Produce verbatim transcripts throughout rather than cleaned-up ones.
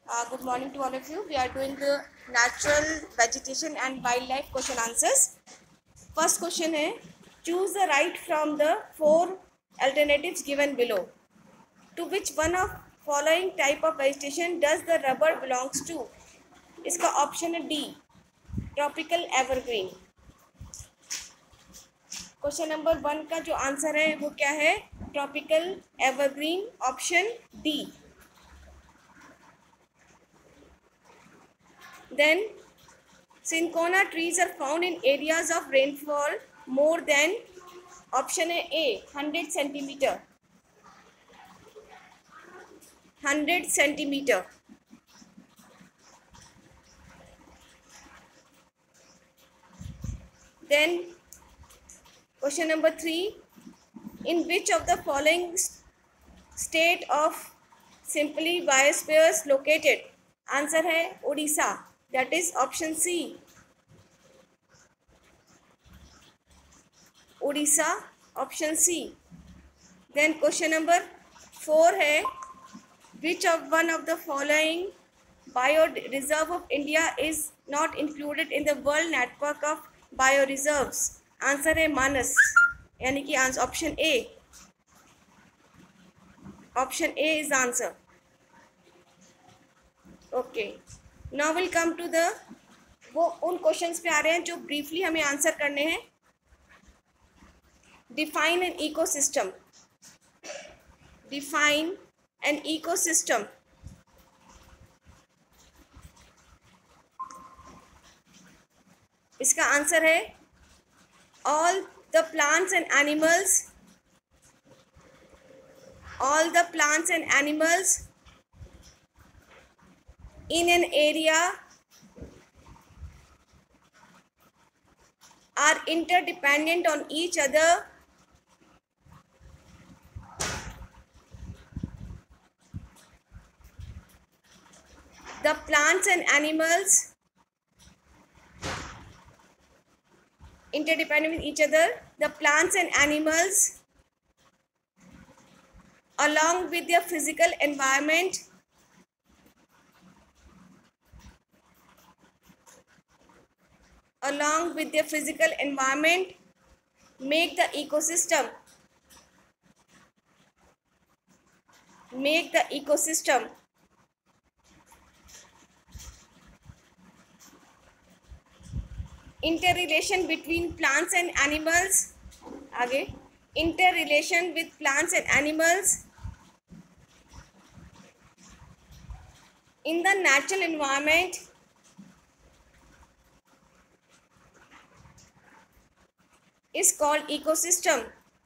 Uh, good morning to all of you. We are doing the natural vegetation and wildlife question answers. First question है, choose the right from the four alternatives given below. To which one of following type of vegetation does the rubber belongs to? इसका option है D, tropical evergreen. Question number one का जो answer है वो क्या है? Tropical evergreen, option D. Then cinchona trees are found in areas of rainfall more than option A one hundred centimeter. one hundred centimeter. Then question number three, in which of the following state of simply biospheres located? Answer है Odisha, that is option C. Odisha, option C. Then question number four है, which of one of the following bioreserve of India is not included in the world network of bioreserves? Answer है मानस, यानी कि answer option A. Option A is answer. Okay, now will come to the वो उन questions पे आ रहे हैं जो briefly हमें आंसर करने हैं. Define an ecosystem. Define an ecosystem. इसका आंसर है all the plants and animals all the plants and animals in an area are interdependent on each other the plants and animals interdependent with each other the plants and animals along with their physical environment along with their physical environment make the ecosystem make the ecosystem interrelation between plants and animals. आगे, interrelation with plants and animals in the natural environment is called ecosystem.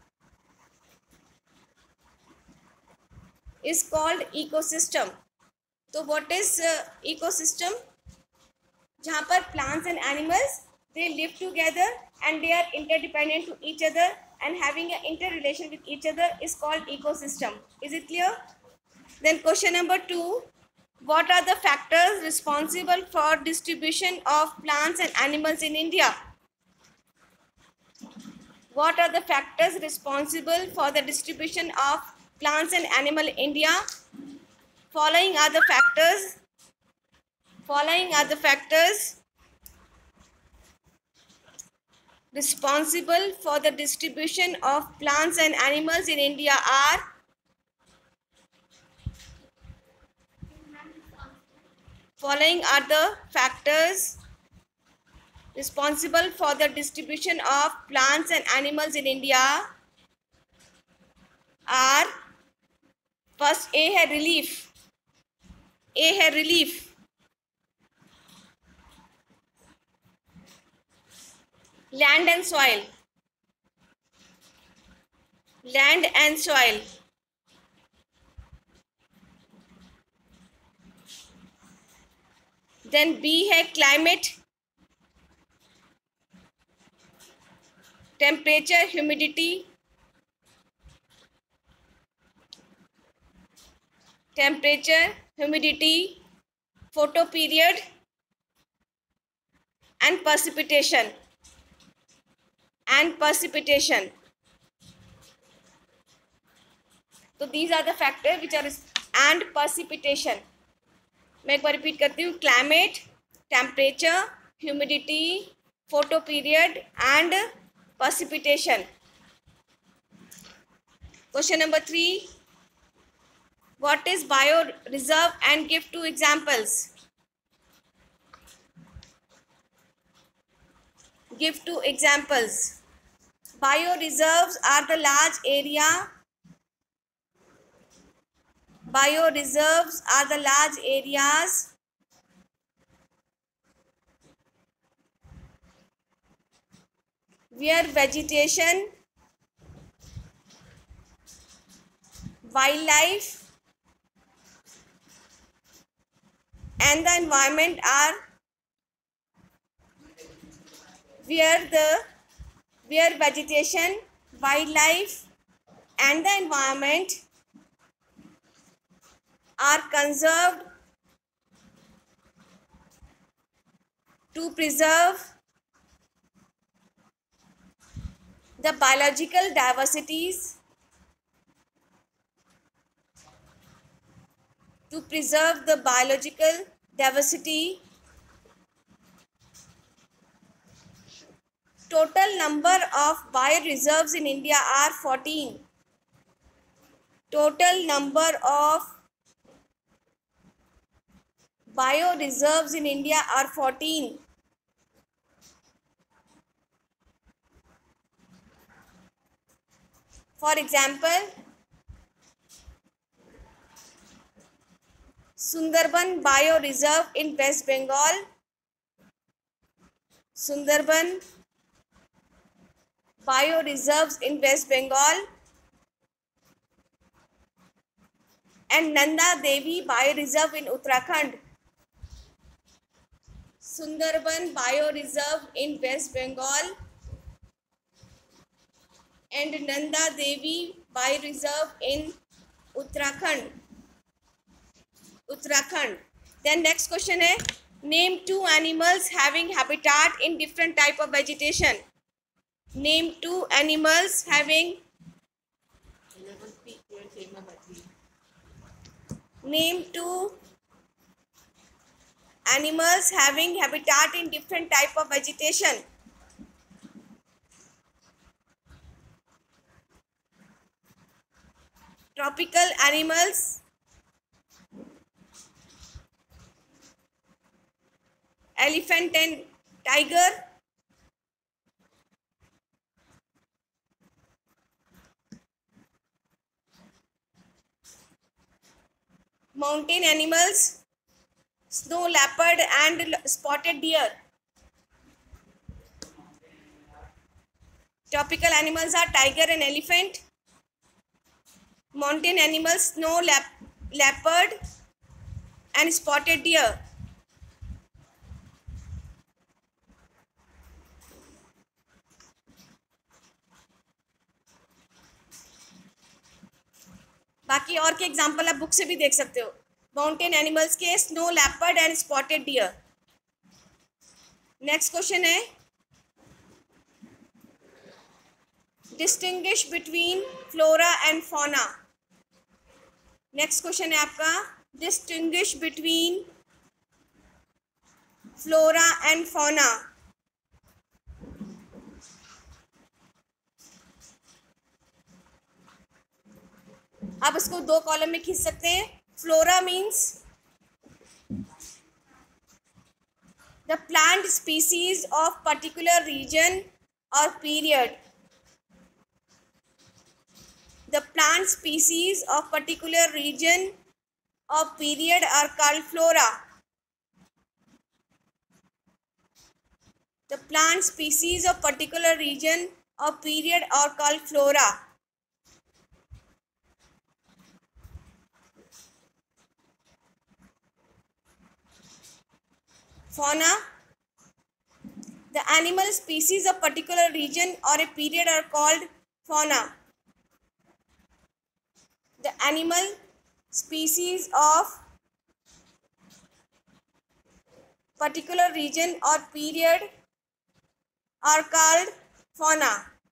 Is called ecosystem. तो what is uh, ecosystem? जहाँ पर plants and animals they live together and they are interdependent to each other and having an interrelation with each other is called ecosystem. Is it clear? Then question number two, what are the factors responsible for distribution of plants and animals in India? What are the factors responsible for the distribution of plants and animals in India? Following are the factors. Following are the factors responsible for the distribution of plants and animals in India are Following are the factors responsible for the distribution of plants and animals in India are first A है relief. A है relief. Land and soil. Land and soil. Then B है climate, temperature, humidity, temperature, humidity, photo period, and precipitation. And precipitation. So these are the factors which are and precipitation. मैं एक बार repeat करती हूँ, climate, temperature, humidity, photoperiod and precipitation. Question number three. What is bioreserve and give two examples? Give two examples. Bioreserves are the large area. Bioreserves are the large areas where vegetation, wildlife, and the environment are where the where vegetation, wildlife, and the environment are conserved to preserve the biological diversities to preserve the biological diversity. Total number of bioreserves in India are fourteen. Total number of bioreserves in India are fourteen. For example, Sundarban Bioreserve in West Bengal, Sundarban Bioreserves in West Bengal, and Nanda Devi Bioreserve in Uttarakhand. Sundarban Bioreserve in West Bengal and Nanda Devi Bioreserve in Uttarakhand. Uttarakhand. Then next question है, name two animals having habitat in different type of vegetation. Name two animals having Name two animals having habitat in different type of vegetation. Tropical animals, elephant and tiger. Mountain animals, snow leopard and spotted deer. Tropical animals are tiger and elephant. Mountain animals, snow lep- leopard and spotted deer. बाकी और के example आप book से भी देख सकते हो. Mountain animals के snow leopard and spotted deer. Next question है, distinguish between flora and fauna. Next question है आपका, distinguish between flora and fauna. आप इसको दो कॉलम में खींच सकते हैं. Flora means the plant species of particular region और period. The plant species of particular region or period are called flora. The plant species of particular region or period are called flora. Fauna. The animal species of particular region or a period are called fauna. The animal species of particular region or period are called fauna.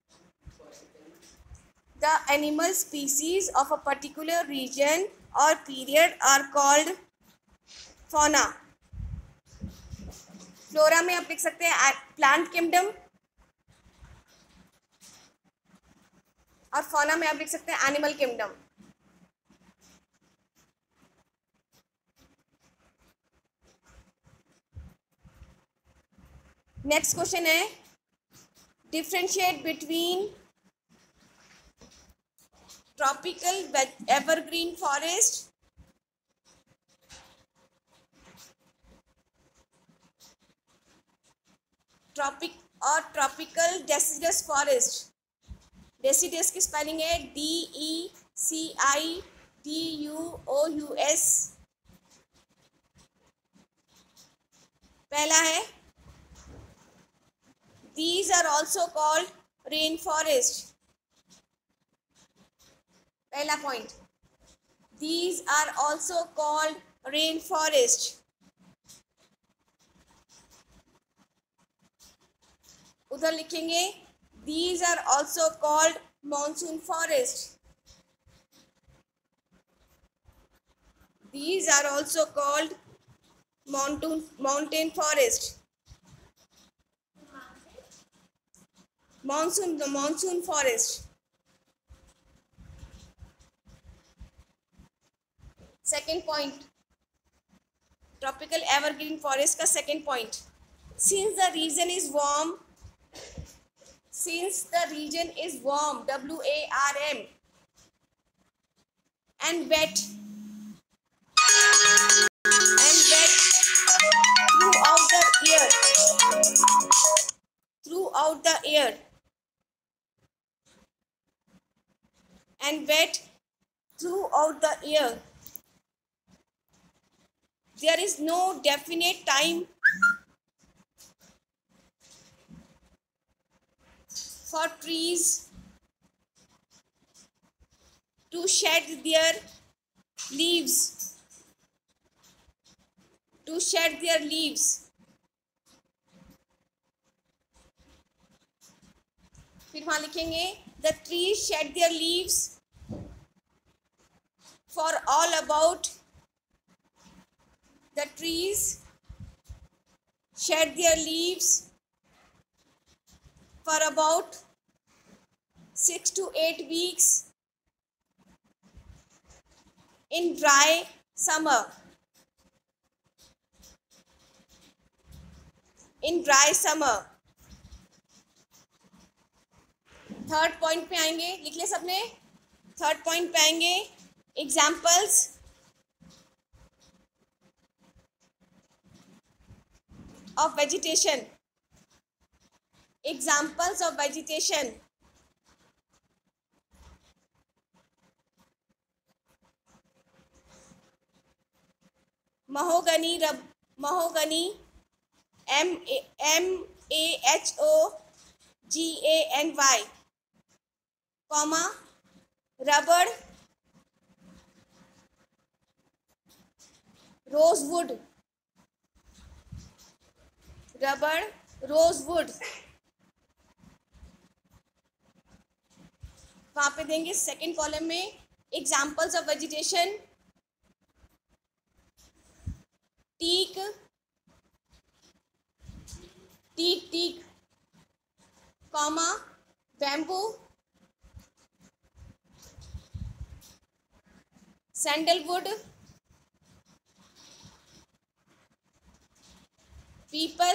The animal species of a particular region or period are called fauna. Flora में आप लिख सकते हैं plant kingdom, और fauna में आप लिख सकते हैं एनिमल किंगडम। नेक्स्ट क्वेश्चन है differentiate between tropical evergreen forest tropic और ट्रॉपिकल डेसिडस फॉरेस्ट। डेसिडस की स्पेलिंग है D E C I D U O U S. पहला है these are also called rain forest. पहला point, these are also called rain forest. उधर लिखेंगे these are also called monsoon forest. These are also called mountain mountain forest. Monsoon the monsoon forest. Second point, tropical evergreen forest का second point, since the region is warm, since the region is warm W A R M and wet and wet throughout the year throughout the year and wet throughout the year. There is no definite time for trees to shed their leaves, to shed their leaves. फिर वहाँ लिखेंगे the trees shed their leaves for all about the trees shed their leaves for about six to eight weeks in dry summer. In dry summer. Third point पे आएंगे, लिख ले सबने। Third point पे आएंगे examples of vegetation. Examples of vegetation, mahogany rub mahogany M M A H O G A N Y, comma रबड़ rosewood, रबड़ rosewood. वहां पे देंगे सेकेंड कॉलम में examples of vegetation, teak teak teak comma bamboo, sandalwood, peepal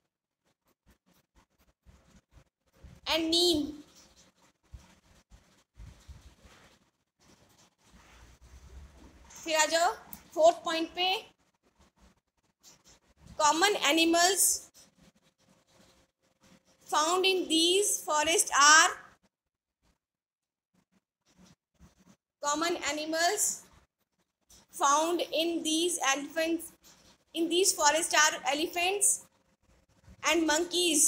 and neem. फिर आ जाओ fourth point पे, common animals found in these forest are common animals found in these elephants in these forests are elephants and monkeys.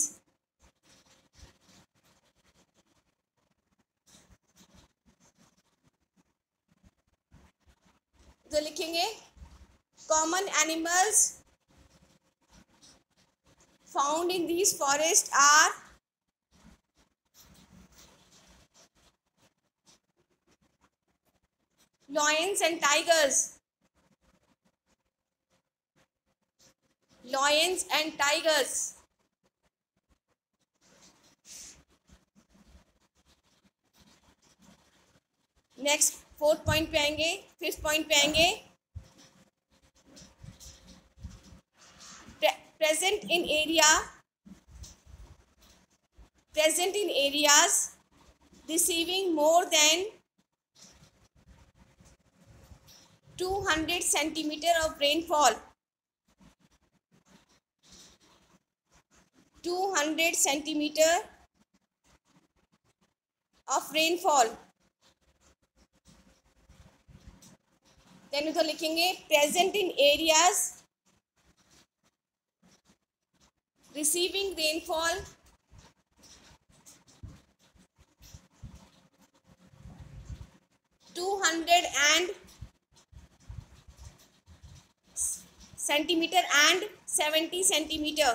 तो लिखेंगे common animals found in these forests are lions and tigers. lions and tigers. Next fourth point पे आएंगे, fifth point पे आएंगे, present in area present in areas receiving more than two hundred centimeter of rainfall, two hundred centimeter of rainfall. Then उधर लिखेंगे present in areas receiving rainfall two hundred and centimeter and seventy centimeter,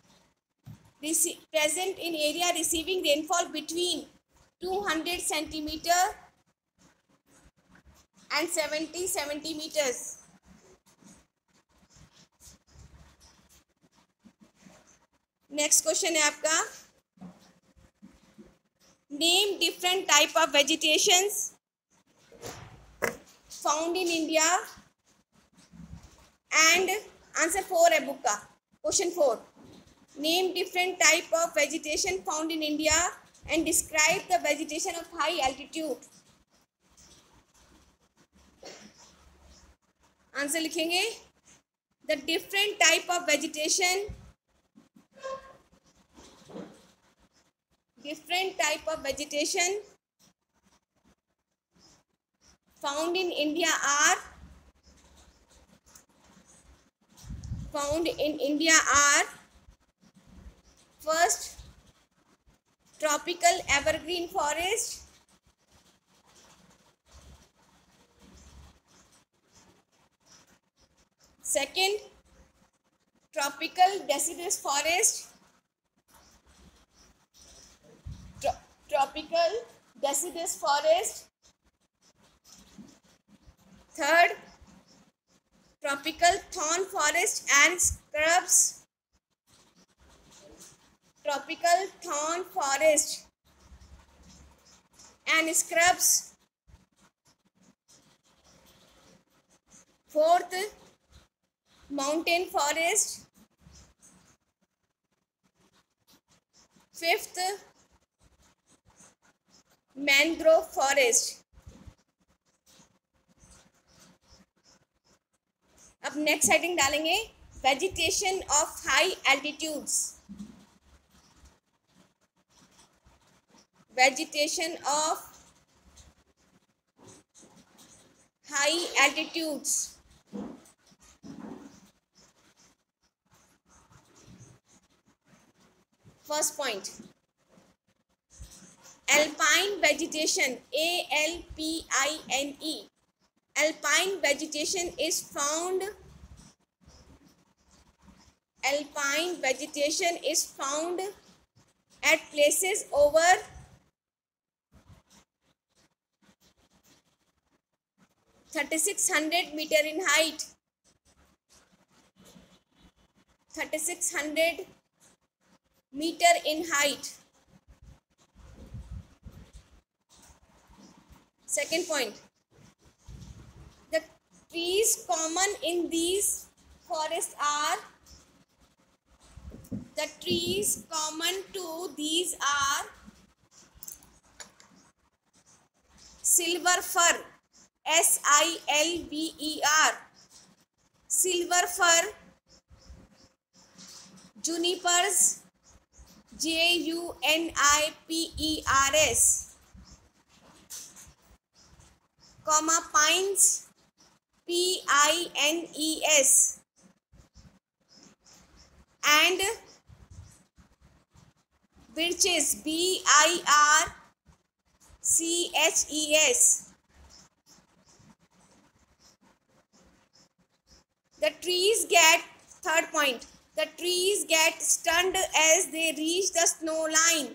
present in area receiving rainfall between two hundred centimeter and seventy centimeters. Next question है आपका, name different type of vegetations found in India and answer four है book का, question four, name different type of vegetation found in India and describe the vegetation of high altitude. Answer लिखेंगे the different type of vegetation different type of vegetation found in India are found in India are first tropical evergreen forest, second tropical deciduous forest, tropical deciduous forest, third tropical thorn forest and scrubs, tropical thorn forest and scrubs, fourth mountain forest, fifth mangrove forest. अब next heading डालेंगे vegetation of high altitudes, vegetation of high altitudes. First point, alpine vegetation, A L P I N E, alpine vegetation is found alpine vegetation is found at places over thirty-six hundred meter in height, thirty-six hundred meter in height. Second point, the trees common in these forests are the trees common to these are silver fir, S I L V E R, silver fir, junipers, J U N I P E R S, comma pines, P I N E S, and birches, B I R C H E S. The trees get, third point, the trees get stunned as they reach the snow line.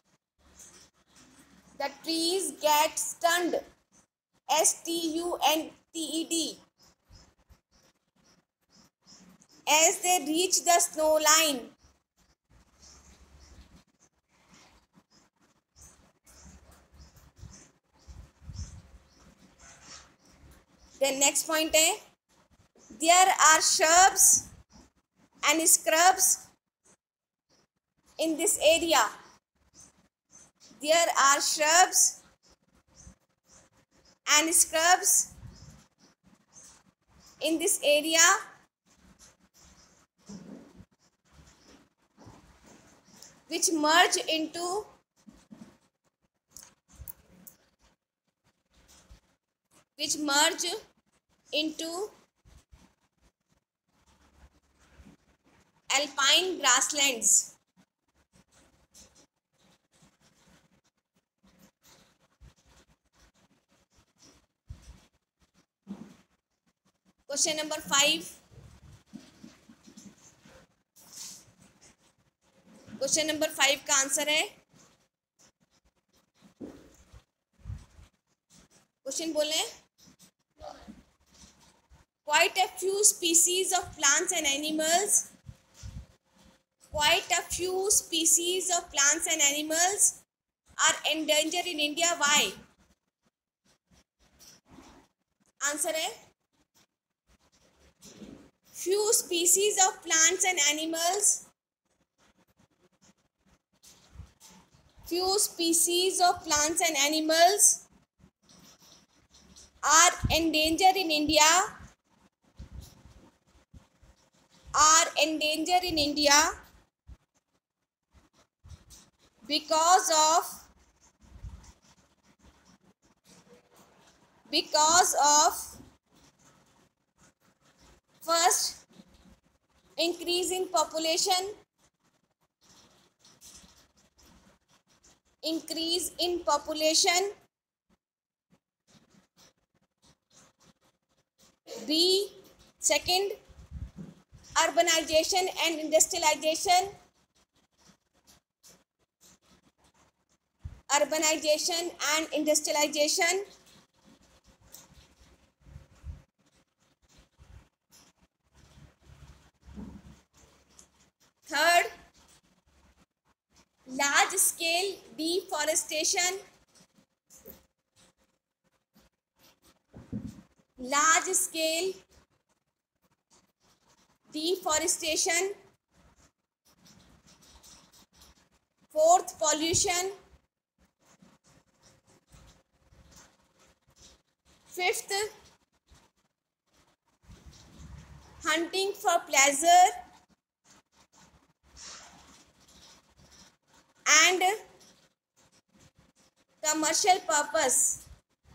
The trees get stunned, S T U N T E D, as they reach the snow line. Then next point है, there are shrubs and scrubs in this area. There are shrubs and scrubs in this area which merge into which merge into alpine grasslands. Question number five. Question number five का answer है, question बोले, quite a few species of plants and animals quite a few species of plants and animals are endangered in India. Why? Answer है, few species of plants and animals few species of plants and animals are endangered in India are endangered in India because of because of first, increase in population increase in population B, second, urbanization and industrialization urbanization and industrialization third, large scale deforestation large scale deforestation fourth, pollution fifth, hunting for pleasure and commercial purpose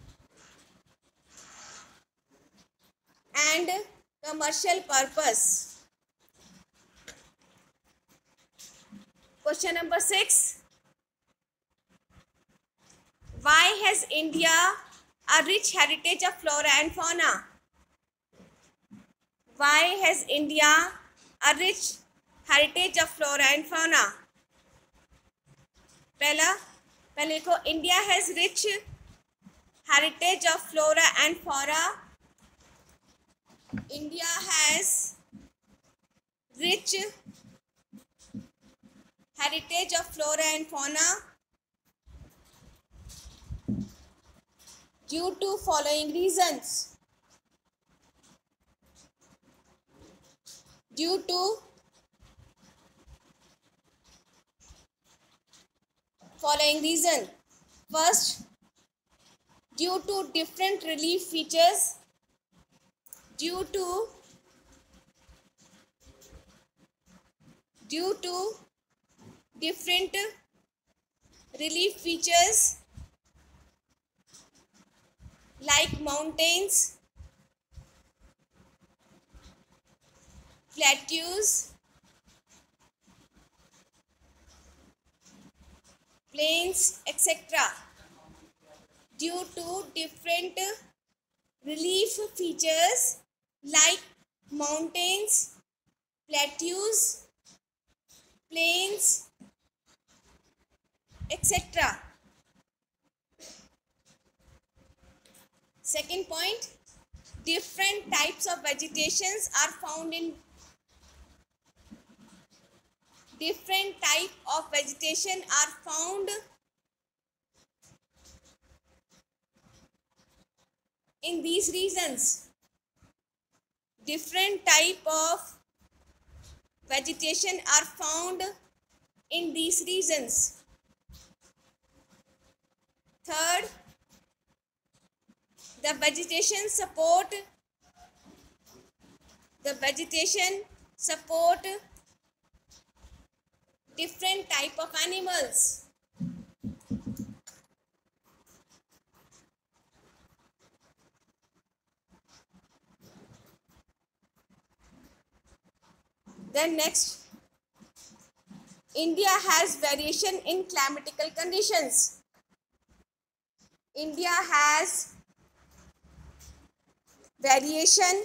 and commercial purpose. Question number six. Why has India a rich heritage of flora and fauna? Why has India a rich heritage of flora and fauna? पहला पहले लिखो, India has rich heritage of flora and fauna. India has rich heritage of flora and fauna due to following reasons. Due to following reason. First, due to different relief features due to due to different relief features like mountains, plateaus, plains, et cetera. Due to different relief features like mountains, plateaus, plains, et cetera. Second point, different types of vegetations are found in different type of vegetation are found in these regions. Different type of vegetation are found in these regions. Third, the vegetation support the vegetation support different type of animals. Then next, India has variation in climatical conditions. India has variation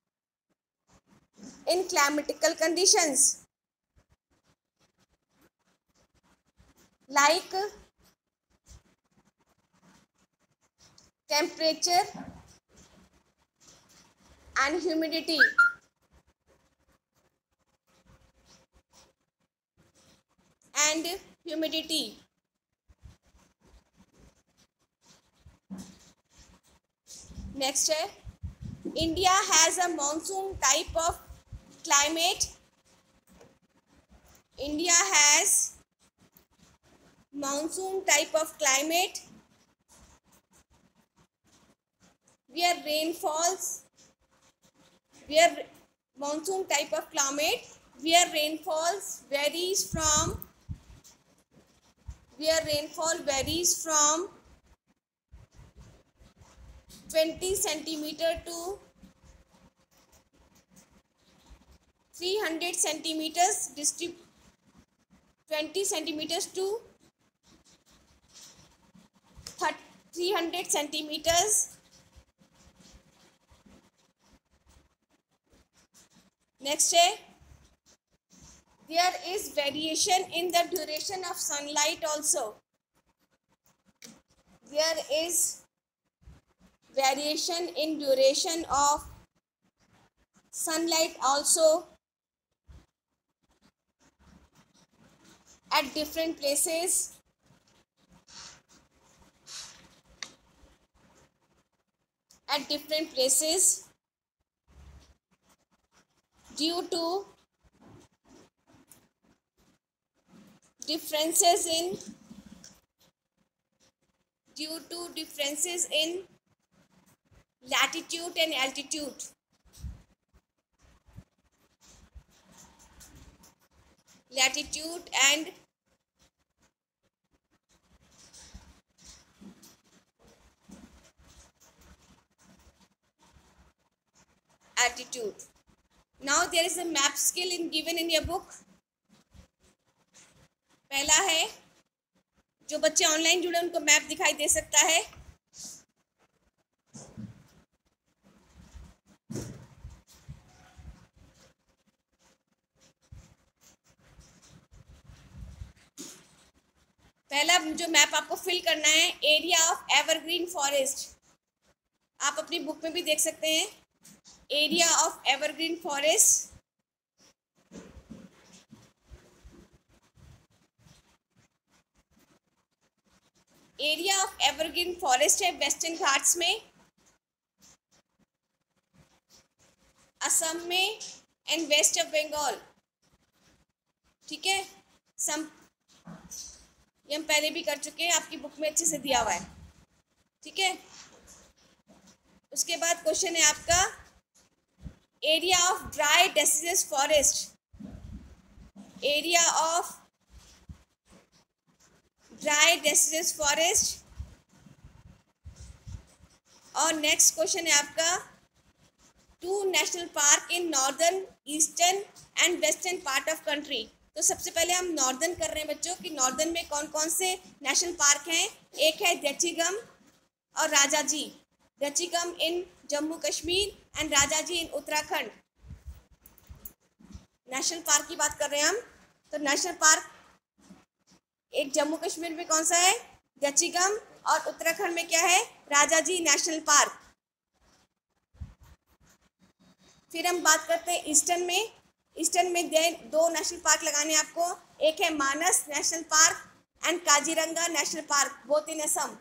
in climatical conditions like temperature and humidity. And humidity. Next है, India has a monsoon type of climate. India has monsoon type of climate where rainfalls, where monsoon type of climate where rainfalls varies from where rainfall varies from twenty centimeter to three hundred centimeters, distrib twenty centimeters to three hundred centimeters. Next है, there is variation in the duration of sunlight also. There is variation in duration of sunlight also at different places. At different places due to differences in due to differences in latitude and altitude. Latitude and altitude. Now there is a map skill in given in your book. पहला है, जो बच्चे online जुड़े उनको map दिखाई दे सकता है. पहला जो मैप आपको फिल करना है, एरिया ऑफ एवरग्रीन फॉरेस्ट. आप अपनी बुक में भी देख सकते हैं. Area of evergreen forest. Area of evergreen forest है वेस्टर्न घाट्स में, असम में एंड वेस्ट ऑफ बंगाल. ठीक है, सम ये हम पहले भी कर चुके हैं, आपकी बुक में अच्छे से दिया हुआ है. ठीक है, उसके बाद क्वेश्चन है आपका area of dry deciduous forest. Area of dry deciduous forest. और नेक्स्ट क्वेश्चन है आपका two national park in northern, eastern and western part of country. तो सबसे पहले हम नॉर्दर्न कर रहे हैं बच्चों कि नॉर्दर्न में कौन कौन से नेशनल पार्क हैं. एक है देचीगम और Rajaji. Dachigam in Jammu Kashmir and Rajaji in Uttarakhand. National park की बात कर रहे हैं हम. तो नेशनल पार्क एक जम्मू कश्मीर में कौन सा है, देचीगम, और उत्तराखंड में क्या है, राजाजी नेशनल पार्क. फिर हम बात करते हैं ईस्टर्न में. ईस्टर्न में दे दो नेशनल पार्क लगाने हैं आपको, एक है Manas national park and Kaziranga national park, both in Assam.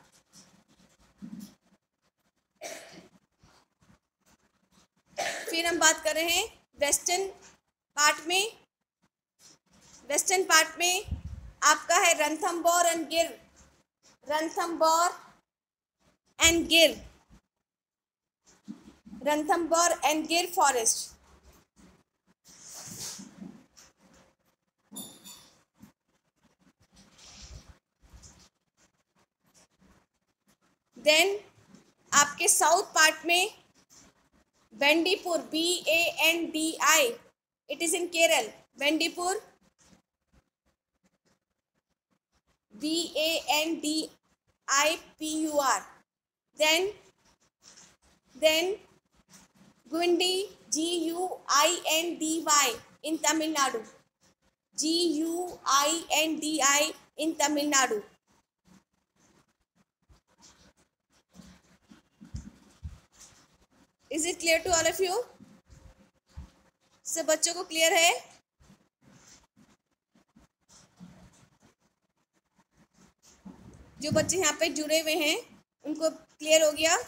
फिर हम बात कर रहे हैं वेस्टर्न पार्ट में। वेस्टर्न पार्ट में आपका है Ranthambore and Gir, Ranthambore and Gir, Ranthambore and Gir forest. Then आपके साउथ पार्ट में Bandipur, B A N D I, it is in Kerala, Bandipur, B A N D I P U R. Then then Guindy, G U I N D Y, in Tamil Nadu, G U I N D I in Tamil Nadu. Is it clear to all of you? सब बच्चों को clear है? जो बच्चे यहाँ पे जुड़े हुए हैं उनको क्लियर हो गया?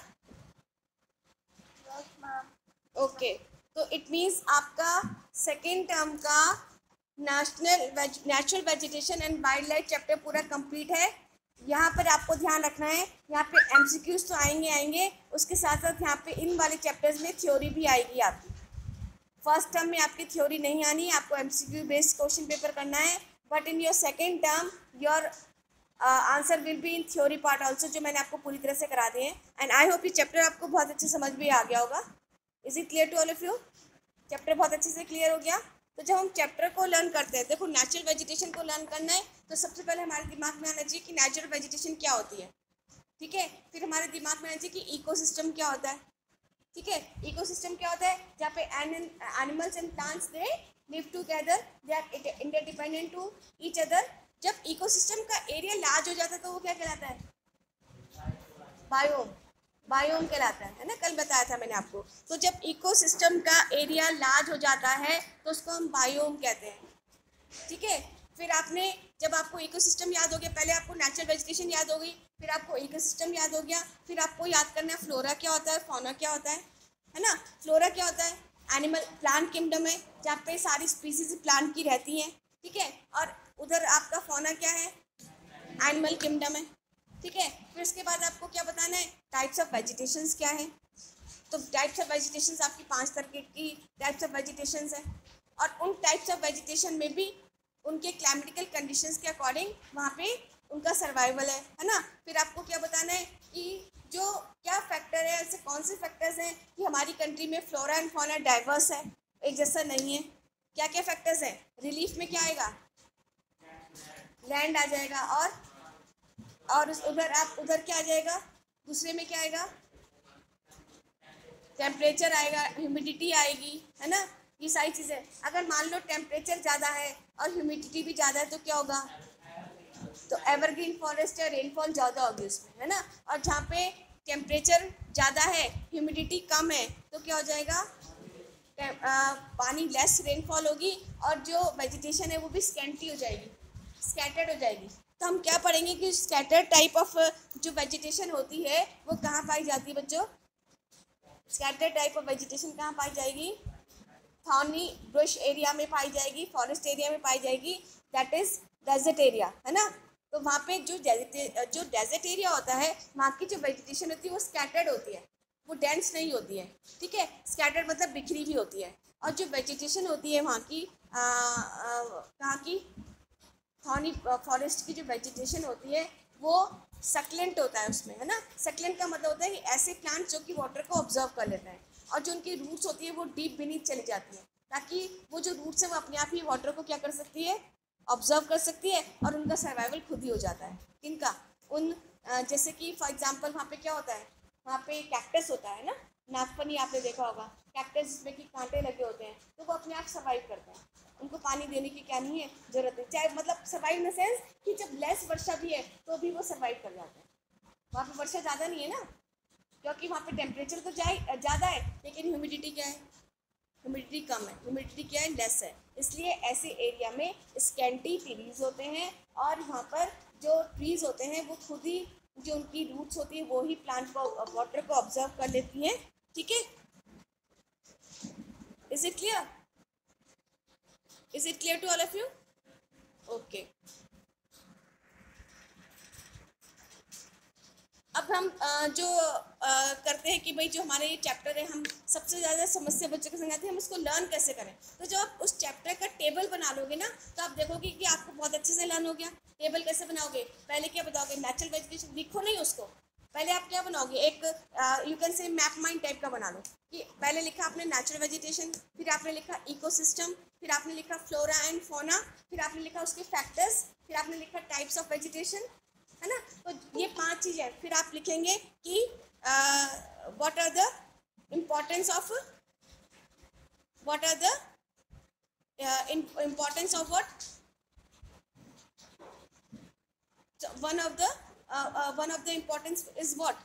ओके, तो इट मीन्स आपका सेकेंड टर्म का national natural vegetation and wildlife chapter पूरा कंप्लीट है। यहाँ पर आपको ध्यान रखना है, यहाँ पे एमसीक्यूज तो आएंगे आएंगे उसके साथ साथ यहाँ पे इन वाले चैप्टर्स में थ्योरी भी आएगी आपकी। फर्स्ट टर्म में आपकी थ्योरी नहीं आनी, आपको एमसीक्यू बेस्ड क्वेश्चन पेपर करना है, but in your second term your answer will be in theory part also, जो मैंने आपको पूरी तरह से करा दिए हैं। एंड आई होप ये चैप्टर आपको बहुत अच्छे समझ में आ गया होगा। Is it clear to all of you? Chapter बहुत अच्छे से क्लियर हो गया। तो जब हम चैप्टर को लर्न करते हैं, देखो नेचुरल वेजिटेशन को लर्न करना है तो सबसे पहले हमारे दिमाग में आना चाहिए कि नेचुरल वेजिटेशन क्या होती है, ठीक है। फिर हमारे दिमाग में आना चाहिए कि इकोसिस्टम क्या होता है, ठीक है। इकोसिस्टम क्या होता है? जहाँ पे animals and plants they live together, they are interdependent to each other. जब इकोसिस्टम का एरिया लार्ज हो जाता है तो वो क्या कहलाता है? बायोम, बायोम कहलाता है, है ना, कल बताया था मैंने आपको। तो जब इकोसिस्टम का एरिया लार्ज हो जाता है तो उसको हम बायोम कहते हैं, ठीक है। फिर आपने जब आपको इकोसिस्टम याद हो गया, पहले आपको नेचुरल वेजिटेशन याद हो गई, फिर आपको इकोसिस्टम याद हो गया, फिर आपको याद करना है फ्लोरा क्या होता है, फौना क्या होता है, है ना। फ्लोरा क्या होता है? एनिमल प्लांट किंगडम है जहाँ पे सारी स्पीसीज प्लांट की रहती हैं, ठीक है। और उधर आपका फौना क्या है? एनिमल किंगडम है, ठीक है। फिर उसके बाद आपको क्या बताना है? टाइप्स ऑफ वेजिटेशंस क्या है। तो टाइप्स ऑफ वेजिटेशंस आपकी पांच तरह की टाइप्स ऑफ वेजिटेशंस है, और उन टाइप्स ऑफ वेजिटेशन में भी उनके क्लाइमेटिकल कंडीशंस के अकॉर्डिंग वहाँ पे उनका सर्वाइवल है, है ना। फिर आपको क्या बताना है कि जो क्या फैक्टर है, ऐसे कौन से फैक्टर्स हैं कि हमारी कंट्री में फ्लोरा एंड फौना डाइवर्स है, एक जैसा नहीं है। क्या क्या फैक्टर्स हैं? रिलीफ में क्या आएगा? लैंड आ जाएगा, और और उस उधर आप उधर क्या आ जाएगा? दूसरे में क्या आएगा? टेम्परेचर आएगा, ह्यूमिडिटी आएगी, है ना। ये सारी चीज़ें, अगर मान लो टेम्परेचर ज़्यादा है और ह्यूमिडिटी भी ज़्यादा है तो क्या होगा? तो एवरग्रीन फॉरेस्ट है, रेनफॉल ज़्यादा होगी उसमें, है ना। और जहाँ पे टेम्परेचर ज़्यादा है, ह्यूमिडिटी कम है, तो क्या हो जाएगा? आ, पानी लेस रेनफॉल होगी और जो वेजिटेशन है वो भी स्कैंटी हो जाएगी, स्कैटर्ड हो जाएगी। तो हम क्या पढ़ेंगे कि स्कैटर्ड टाइप ऑफ जो वेजिटेशन होती है वो कहाँ पाई जाती है बच्चों? स्कैटर्ड टाइप ऑफ वेजिटेशन कहाँ पाई जाएगी? थॉर्नी ब्रश एरिया में पाई जाएगी, फॉरेस्ट एरिया में पाई जाएगी, दैट इज डेजर्ट एरिया, है ना। तो वहाँ पे जो जो डेजर्ट एरिया होता है वहाँ की जो वेजिटेशन होती है वो स्कैटर्ड होती है, वो डेंस नहीं होती है, ठीक है। स्कैटर्ड मतलब बिखरी भी होती है। और जो वेजिटेशन होती है वहाँ की कहाँ की थॉर्नी फॉरेस्ट की जो वेजिटेशन होती है वो सक्लेंट होता है उसमें, है ना। सक्लेंट का मतलब होता है कि ऐसे प्लांट जो कि वाटर को ऑब्जर्व कर लेते हैं, और जो उनकी रूट्स होती है वो डीप बीनीथ चली जाती है, ताकि वो जो रूट्स है वो अपने आप ही वाटर को क्या कर सकती है? ऑब्जर्व कर सकती है, और उनका सर्वाइवल खुद ही हो जाता है। किनका? उन जैसे कि फॉर एग्जांपल वहाँ पे क्या होता है? वहाँ पे कैक्टस होता है ना, नागफनी आपने देखा होगा, कैक्टस जिसमें कि कांटे लगे होते हैं, तो वो अपने आप सर्वाइव करते हैं, उनको पानी देने की क्या नहीं है जरूरत है। चाहे मतलब सर्वाइव इन द सेंस कि जब लेस वर्षा भी है तो भी वो सर्वाइव कर जाते हैं। वहाँ पे वर्षा ज़्यादा नहीं है ना, क्योंकि वहाँ पे टेम्परेचर तो ज़्यादा है लेकिन ह्यूमिडिटी क्या है? ह्यूमिडिटी कम है, ह्यूमिडिटी क्या है, लेस है, इसलिए ऐसे एरिया में स्कैंटी ट्रीज होते हैं और वहाँ पर जो ट्रीज होते हैं वो खुद ही जो उनकी रूट्स होती है वो ही प्लांट को वाटर को ऑब्जर्व कर लेती हैं। ठीक है, is it clear, is it clear to all of you? Okay, अब हम आ, जो आ, करते हैं कि भाई जो हमारे ये चैप्टर है, हम सबसे ज़्यादा समस्या बच्चों के संग आती है, हम उसको लर्न कैसे करें। तो जब आप उस चैप्टर का टेबल बना लोगे ना तो आप देखोगे कि आपको बहुत अच्छे से लर्न हो गया। टेबल कैसे बनाओगे, पहले क्या बताओगे, नेचुरल वेजिटेशन, लिखो नहीं उसको, पहले आप क्या बनाओगे, एक you can say map mind type का बना लो कि पहले लिखा आपने नेचुरल वेजिटेशन, फिर आपने लिखा इकोसिस्टम, फिर आपने लिखा फ्लोरा एंड फोना, फिर आपने लिखा उसके फैक्टर्स, फिर आपने लिखा टाइप्स ऑफ वेजिटेशन, है ना। तो ये पांच चीजें, फिर आप लिखेंगे कि what are the importance of what are the importance of what one of the one of the importance is what,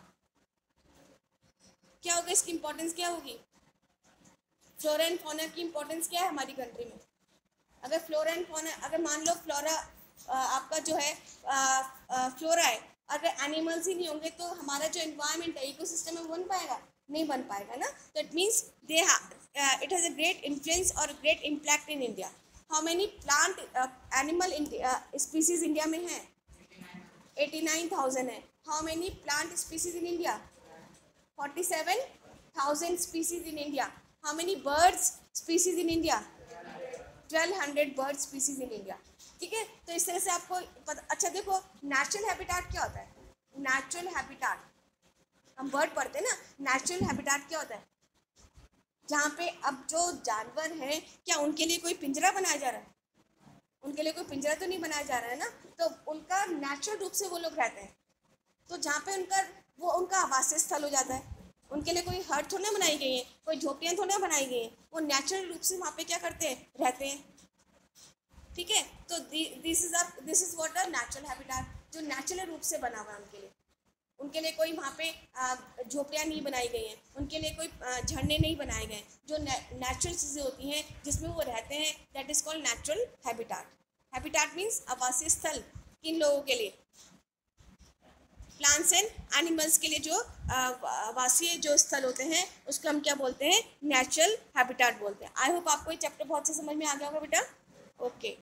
क्या होगा इसकी इम्पोर्टेंस, क्या होगी, फ्लोरा एंड फौना की इम्पोर्टेंस क्या है हमारी कंट्री में। अगर फ्लोरा एंड फौना, अगर मान लो फ्लोरा आपका जो है फ्लोरा है, अगर एनिमल्स ही नहीं होंगे तो हमारा जो एनवायरनमेंट है, इकोसिस्टम है, वो बन पाएगा, नहीं बन पाएगा ना। तो it means they it has a great influence और great impact in India. How many plant animal species India में है, एटी नाइन थाउजेंड है। How many plant species in India, forty seven thousand species in India. How many birds species in India, twelve hundred bird species in India. ठीक है, तो इस तरह से आपको पता। अच्छा देखो, नेचुरल हैबिटाट क्या होता है, नेचुरल हैबिटाट हम वर्ड पढ़ते हैं ना, नेचुरल हैबिटाट क्या होता है, जहाँ पे अब जो जानवर हैं क्या उनके लिए कोई पिंजरा बनाया जा रहा है, उनके लिए कोई पिंजरा तो नहीं बनाया जा रहा है ना, तो उनका नेचुरल रूप से वो लोग रहते हैं। तो जहाँ पे उनका वो उनका आवासीय स्थल हो जाता है, उनके लिए कोई हट थोड़ी ना बनाई गई है, कोई झोपड़ियाँ थोड़ी ना बनाई गई हैं, वो नेचुरल रूप से वहाँ पे क्या करते हैं, रहते हैं। ठीक है, तो this is are this is what a natural habitat, जो नेचुरल रूप से बना हुआ है उनके लिए। उनके लिए कोई वहाँ पे झोपड़ियाँ नहीं बनाई गई हैं, उनके लिए कोई झरने नहीं बनाए गए, जो नेचुरल चीज़ें होती हैं जिसमें वो रहते हैं, that is called natural habitat. Habitat means आवासीय स्थल, किन लोगों के लिए, प्लांट्स एंड एनिमल्स के लिए जो आवासीय जो स्थल होते हैं उसको हम क्या बोलते हैं, नेचुरल हैबिटाट बोलते हैं। आई होप आपको ये चैप्टर बहुत से समझ में आ गया होगा बेटा। ओके।